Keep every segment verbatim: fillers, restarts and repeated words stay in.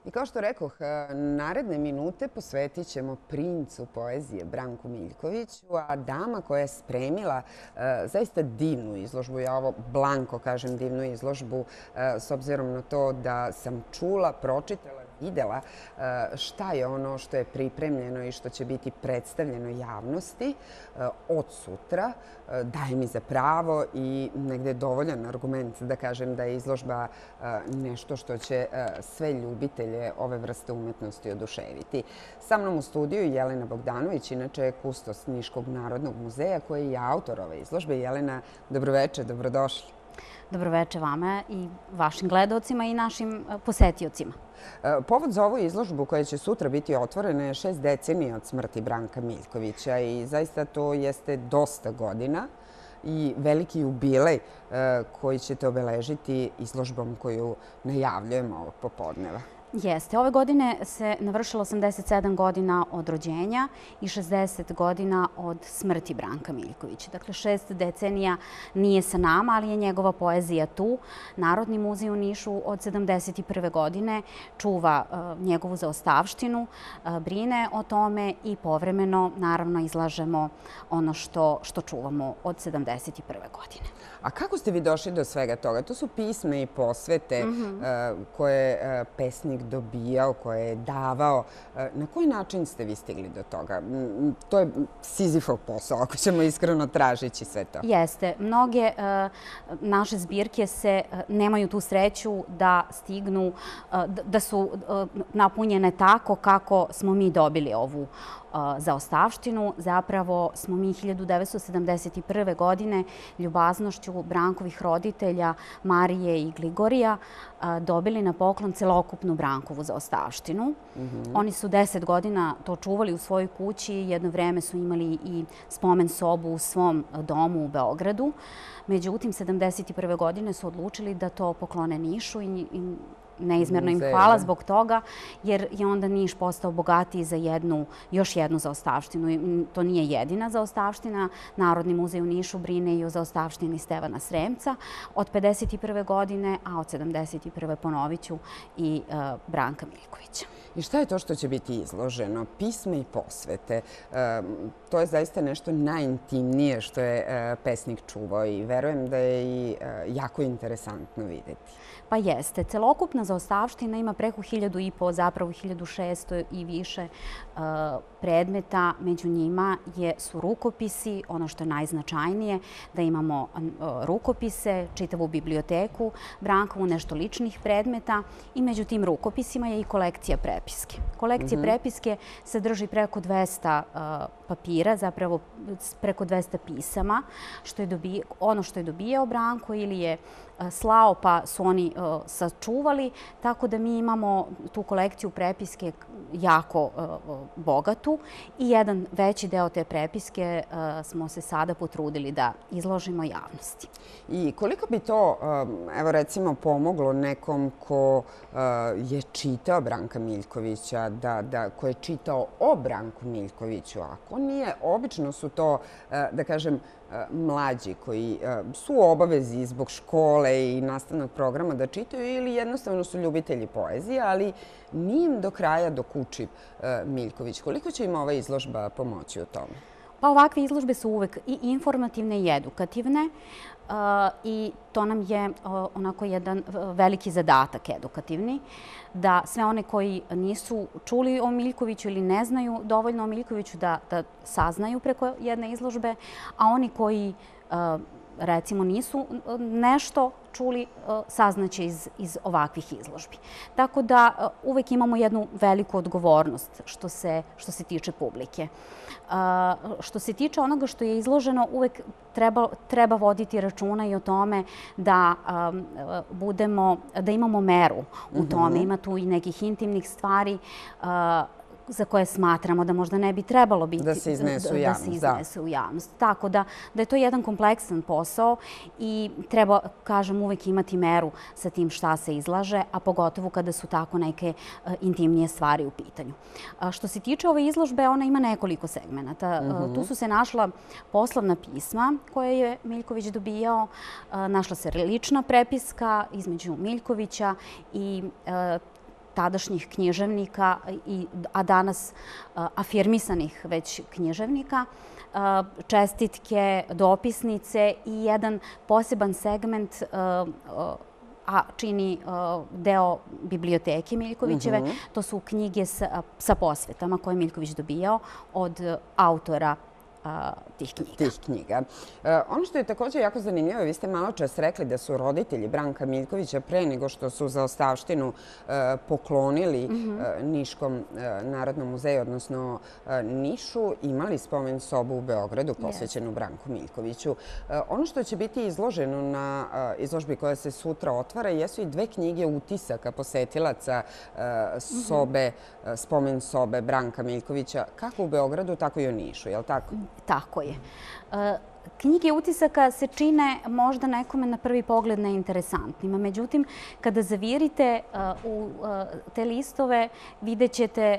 I kao što rekoh, naredne minute posvetit ćemo princu poezije Branku Miljkoviću, a dama koja je spremila zaista divnu izložbu, ja ovo blanko kažem divnu izložbu, s obzirom na to da sam čula, pročitala, videla šta je ono što je pripremljeno i što će biti predstavljeno javnosti od sutra, daje mi za pravo i negde je dovoljan argument da kažem da je izložba nešto što će sve ljubitelje ove vrste umetnosti oduševiti. Sa mnom u studiju Jelena Bogdanović, inače je kustos Niškog narodnog muzeja, koji je autor ove izložbe. Jelena, dobroveče, dobrodošli. Dobroveče vama i vašim gledaocima i našim posetiocima. Povod za ovu izložbu koja će sutra biti otvorena je šest decenija od smrti Branka Miljkovića i zaista to jeste dosta godina i veliki jubilej koji ćete obeležiti izložbom koju najavljujemo ovog popodneva. Jeste. Ove godine se navršilo osamdeset sedam godina od rođenja i šezdeset godina od smrti Branka Miljkovića. Dakle, šest decenija nije sa nama, ali je njegova poezija tu. Narodni muzej u Nišu od sedamdeset prve godine čuva njegovu zaostavštinu, brine o tome i povremeno, naravno, izlažemo ono što, što čuvamo od sedamdeset prve godine. A kako ste vi došli do svega toga? To su pisme i posvete koje je pesnik dobijao, koje je davao. Na koji način ste vi stigli do toga? To je Sizifov posao, ako ćemo iskreno tražeći sve to. Jeste. Mnoge naše zbirke se nemaju tu sreću da stignu, da su napunjene tako kako smo mi dobili ovu zaostavštinu. Zapravo smo mi hiljadu devetsto sedamdeset prve godine ljubaznošću Brankovih roditelja Marije i Gligorija dobili na poklon celokupnu Brankovu zaostavštinu. Oni su deset godina to čuvali u svojoj kući. Jedno vreme su imali i spomen sobu u svom domu u Beogradu. Međutim, sedamdeset prve godine su odlučili da to poklone Nišu i neizmjerno im hvala zbog toga, jer je onda Niš postao bogatiji za jednu, još jednu zaostavštinu. To nije jedina zaostavština. Narodni muzej u Nišu brine i o zaostavštini Stevana Sremca od pedeset prve godine, a od sedamdeset prve ponovit ću i Branka Miljkovića. I šta je to što će biti izloženo? Pisme i posvete. To je zaista nešto najintimnije što je pesnik čuvao i verujem da je i jako interesantno videti. Pa jeste. Celokupna zaostavština ima preko hiljadu i po, zapravo hiljadu šesto i više predmeta. Među njima su rukopisi, ono što je najznačajnije, da imamo rukopise, čitavu biblioteku Brankovu, nešto ličnih predmeta i među tim rukopisima je i kolekcija prepiske. Kolekcija prepiske sadrži preko dvesta papira, zapravo preko dvesta pisama, ono što je dobijao Branko ili je slao pa su oni sačuvali, tako da mi imamo tu kolekciju prepiske jako bogatu i jedan veći deo te prepiske smo se sada potrudili da izložimo javnosti. I koliko bi to, evo recimo, pomoglo nekom ko je čitao Branka Miljkovića, ko je čitao o Branku Miljkoviću, ako nije, obično su to, da kažem, mlađi koji su u obavezi zbog škole i nastavnog programa da čitaju ili jednostavno su ljubitelji poezije, ali nije im do kraja dokučiv Miljković. Koliko će im ova izložba pomoći u tome? Pa ovakve izložbe su uvek i informativne i edukativne i to nam je onako jedan veliki zadatak edukativni, da sve one koji nisu čuli o Miljkoviću ili ne znaju dovoljno o Miljkoviću da saznaju preko jedne izložbe, a oni koji recimo nisu nešto čuli, saznaće iz ovakvih izložbi. Tako da uvek imamo jednu veliku odgovornost što se tiče publike. Što se tiče onoga što je izloženo, uvek treba voditi računa i o tome da imamo meru u tome. Ima tu i nekih intimnih stvari za koje smatramo da možda ne bi trebalo biti da se iznesu u javnost. Tako da je to jedan kompleksan posao i treba, kažem, uvek imati meru sa tim šta se izlaže, a pogotovo kada su tako neke intimnije stvari u pitanju. Što se tiče ove izložbe, ona ima nekoliko segmenata. Tu su se našla poslovna pisma koje je Miljković dobijao, našla se lična prepiska između Miljkovića i tadašnjih književnika, a danas afirmisanih već književnika, čestitke, dopisnice i jedan poseban segment a čini deo biblioteke Miljkovićeve. To su knjige sa posvetama koje je Miljković dobijao od autora tih knjiga. Tih knjiga. Ono što je također jako zanimljivo, vi ste malo čas rekli da su roditelji Branka Miljkovića pre nego što su zaostavštinu poklonili Niškom Narodnom muzeju, odnosno Nišu, imali spomen sobu u Beogradu posvećenu Branku Miljkoviću. Ono što će biti izloženo na izložbi koja se sutra otvara jesu i dve knjige utisaka posetilaca sobe, spomen sobe Branka Miljkovića, kako u Beogradu, tako i u Nišu, je li tako? Tako je. Knjige utisaka se čine možda nekome na prvi pogled neinteresantnima. Međutim, kada zavirite u te listove, vidjet ćete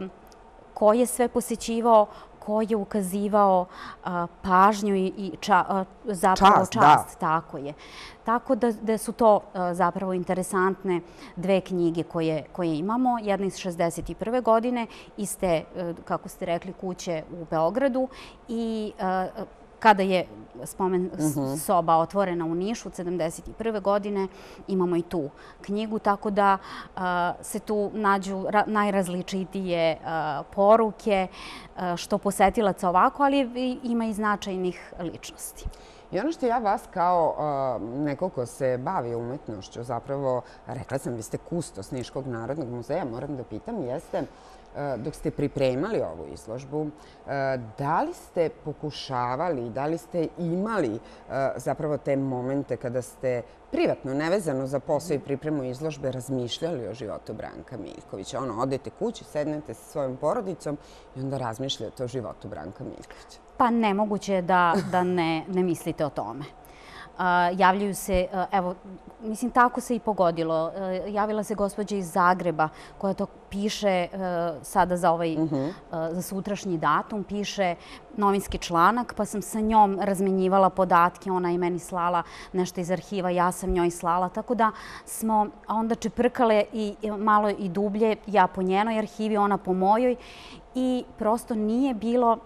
ko je sve posećivao, ko je ukazivao pažnju i zapravo čast. Tako je. Tako da su to zapravo interesantne dve knjige koje imamo. Jedna iz šezdeset prve godine iz te, kako ste rekli, kuće u Beogradu i kada je spomen soba otvorena u Nišu od sedamdeset prve godine, imamo i tu knjigu, tako da se tu nađu najrazličitije poruke, što posetilaca ovako, ali ima i značajnih ličnosti. I ono što ja vas kao neko ko se bavi umetnošću, zapravo, rekla sam, vi ste kustos Niškog Narodnog muzeja, moram da pitam, jeste, dok ste pripremali ovu izložbu, da li ste pokušavali, da li ste imali zapravo te momente kada ste privatno, nevezano za posao i pripremu izložbe, razmišljali o životu Branka Miljkovića? Ono, odete kući, sednete sa svojom porodicom i onda razmišljate o životu Branka Miljkovića. Pa nemoguće je da ne mislite o tome. Javljaju se, evo, mislim, tako se i pogodilo. Javila se gospođa iz Zagreba koja to piše sada za ovaj, za sutrašnji datum, piše novinski članak, pa sam sa njom razmenjivala podatke, ona je meni slala nešto iz arhiva, ja sam njoj slala, tako da smo onda čeprkale i malo i dublje, ja po njenoj arhivi, ona po mojoj, i prosto nije bilo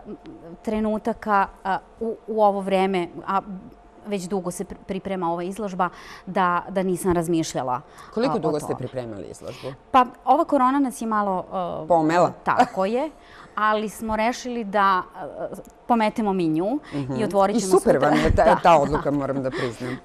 trenutaka u ovo vreme, a već dugo se priprema ova izložba, da nisam razmišljala o tome. Koliko dugo ste pripremali izložbu? Pa ova korona nas je malo... Pomela? Tako je, ali smo rešili da pometemo mi nju i otvorit ćemo... I super vam je ta odluka, moram da priznam.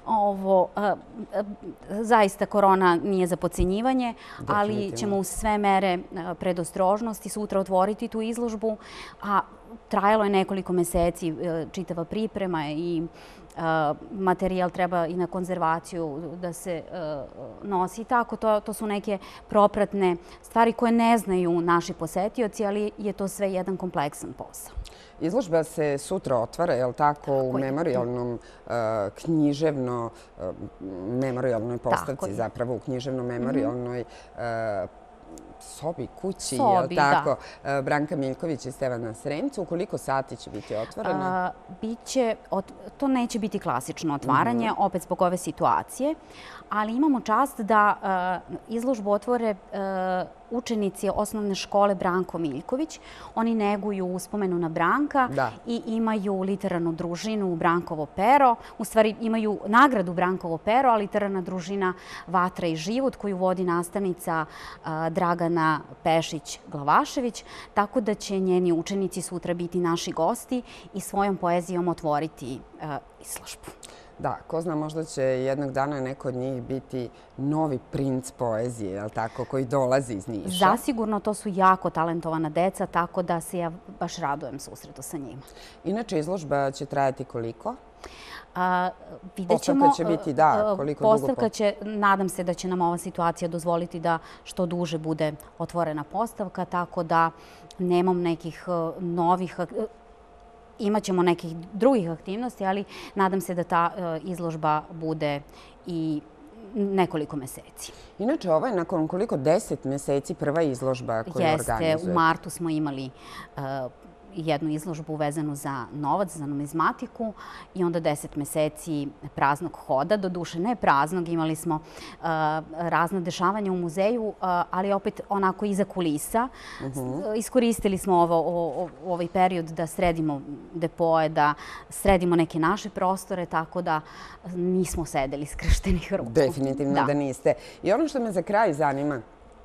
Zaista korona nije za podcenjivanje, ali ćemo uz sve mere predostrožnosti sutra otvoriti tu izložbu, a trajalo je nekoliko meseci čitava priprema i materijal treba i na konzervaciju da se nosi. Tako, to su neke propratne stvari koje ne znaju naši posetioci, ali je to sve jedan kompleksan posao. Izložba se sutra otvara, je li tako, u memorialnom književno, memorialnoj postavci, zapravo u književno-memorialnoj sobi, kući, je li tako, Branka Miljković i Stevana Sremca. U koliko sati će biti otvorena? To neće biti klasično otvaranje, opet zbog ove situacije, ali imamo čast da izložbu otvore učenici osnovne škole Branko Miljković. Oni neguju uspomenu na Branka i imaju literarnu družinu Brankovo pero. U stvari imaju nagradu Brankovo pero, a literarna družina Vatra i život koju vodi nastavnica Dragana Pešić-Glavašević. Tako da će njeni učenici sutra biti naši gosti i svojom poezijom otvoriti izložbu. Da, ko zna, možda će jednog dana neko od njih biti novi princ poezije, je li tako, koji dolazi iz Niša? Zasigurno, to su jako talentovana deca, tako da se ja baš radujem susretu sa njima. Inače, izložba će trajati koliko? Vidjet ćemo. Postavka će biti, da, koliko dugo? Postavka će, nadam se da će nam ova situacija dozvoliti da što duže bude otvorena postavka, tako da nemam nekih novih... Imaćemo nekih drugih aktivnosti, ali nadam se da ta izložba bude i nekoliko meseci. Inače, ovo je nakon koliko deset meseci prva izložba koju organizujete? Jeste, u martu smo imali jednu izložbu vezanu za novac, za numizmatiku i onda deset meseci praznog hoda. Doduše, ne praznog, imali smo razna dešavanja u muzeju, ali opet onako iza kulisa. Iskoristili smo ovaj period da sredimo depoje, da sredimo neke naše prostore, tako da nismo sedeli skrštenih ruku. Definitivno da niste. I ono što me za kraj zanima,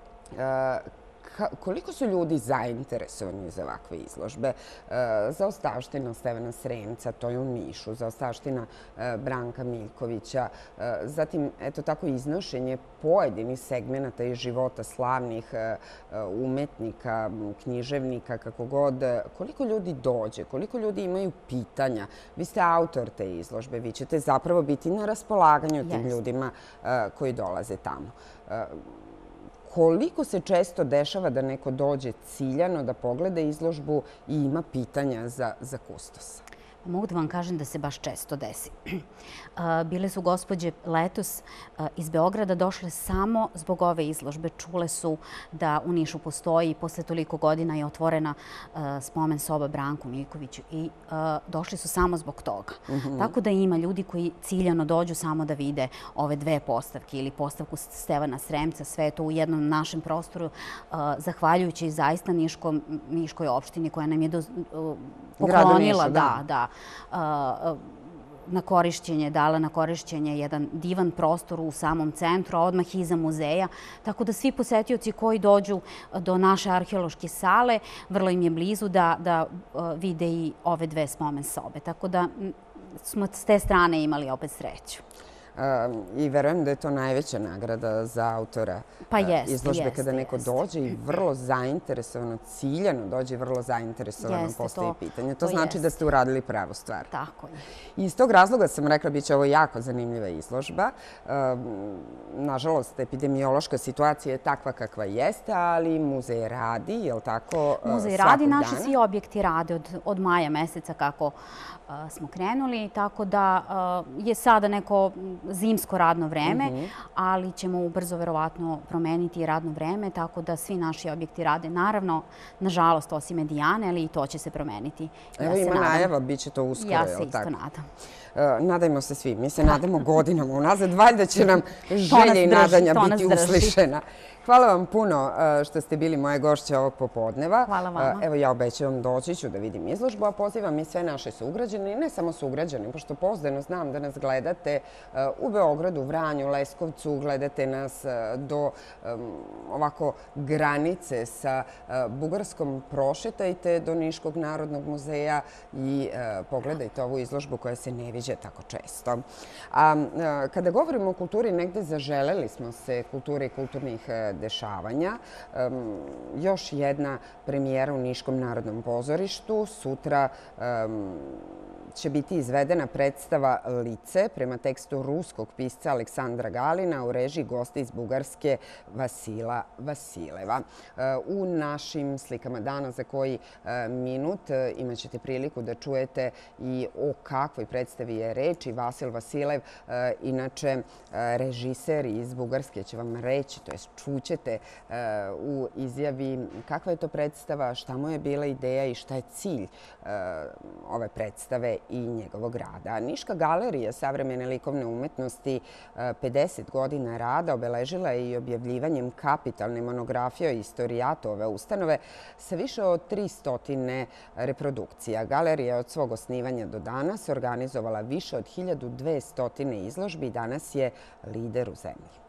koliko su ljudi zainteresovani za ovakve izložbe? Zaostavština Stevana Sremca, to je u Nišu, zaostavština Branka Miljkovića, zatim, eto tako, iznošenje pojedinih segmenata iz života slavnih umetnika, književnika, kako god. Koliko ljudi dođe? Koliko ljudi imaju pitanja? Vi ste autor te izložbe, vi ćete zapravo biti na raspolaganju tim ljudima koji dolaze tamo. Koliko se često dešava da neko dođe ciljano da pogleda izložbu i ima pitanja za kustosa? Mogu da vam kažem da se baš često desi. Bile su gospođe letos iz Beograda došle samo zbog ove izložbe. Čule su da u Nišu postoji i posle toliko godina je otvorena spomen soba Branku Miljkoviću i došli su samo zbog toga. Tako da ima ljudi koji ciljano dođu samo da vide ove dve postavke ili postavku Stevana Sremca, sve to u jednom našem prostoru, zahvaljujući zaista Niškoj opštini koja nam je poklonila na korišćenje, dala na korišćenje jedan divan prostor u samom centru, a odmah iza muzeja. Tako da svi posetioci koji dođu do naše arheološke sale, vrlo im je blizu da vide i ove dve spomen sobe. Tako da smo s te strane imali opet sreću. I verujem da je to najveća nagrada za autora izložbe kada neko dođe i vrlo zainteresovano, ciljano dođe i vrlo zainteresovano postavi pitanje. To znači da ste uradili pravu stvar. Tako je. Iz tog razloga sam rekla da će ovo jako zanimljiva izložba. Nažalost, epidemiološka situacija je takva kakva jeste, ali muzej radi, je li tako? Muzej radi, naši svi objekti rade od maja meseca kako smo krenuli, tako da je sada neko zimsko radno vreme, ali ćemo ubrzo verovatno promeniti i radno vreme, tako da svi naši objekti rade. Naravno, nažalost, osim Medijane, ali i to će se promeniti. Evo ima najava, bit će to uskoro, je li tako? Ja se isto nadam. Nadajmo se svi. Mi se nadamo godinama unazad. Valjda će nam želje i nadanja biti uslišena. Hvala vam puno što ste bili moje gošće ovog popodneva. Hvala vama. Evo, ja obećavam, doći ću da vidim izložbu, a pozivam i sve naše sugrađane, i ne samo sugrađane, pošto pouzdano znam da nas gledate u Beogradu, Vranju, Leskovcu, gledate nas do ovako granice sa Bugarskom, prošetajte do Niškog narodnog muzeja i pogledajte ovu izložbu koja se ne viđa tako često. A kada govorimo o kulturi, negde zaželeli smo se kulture i kulturnih dešavanja. Još jedna premijera u Niškom narodnom pozorištu. Sutra će biti izvedena predstava Lice prema tekstu ruskog pisca Aleksandra Galina u režiji gosta iz Bugarske Vasila Vasileva. U našim slikama dana za koji minut imat ćete priliku da čujete i o kakvoj predstavi je reč. I Vasil Vasilev, inače režiser iz Bugarske, će vam reći, to je čućete u izjavi kakva je to predstava, šta mu je bila ideja i šta je cilj ove predstave i njegovog rada. Niška galerija savremene likovne umetnosti pedeset godina rada obeležila je i objavljivanjem kapitalne monografije o istorijatu ove ustanove sa više od tristo reprodukcija. Galerija je od svog osnivanja do danas organizovala više od hiljadu dvesta izložbi i danas je lider u zemlji.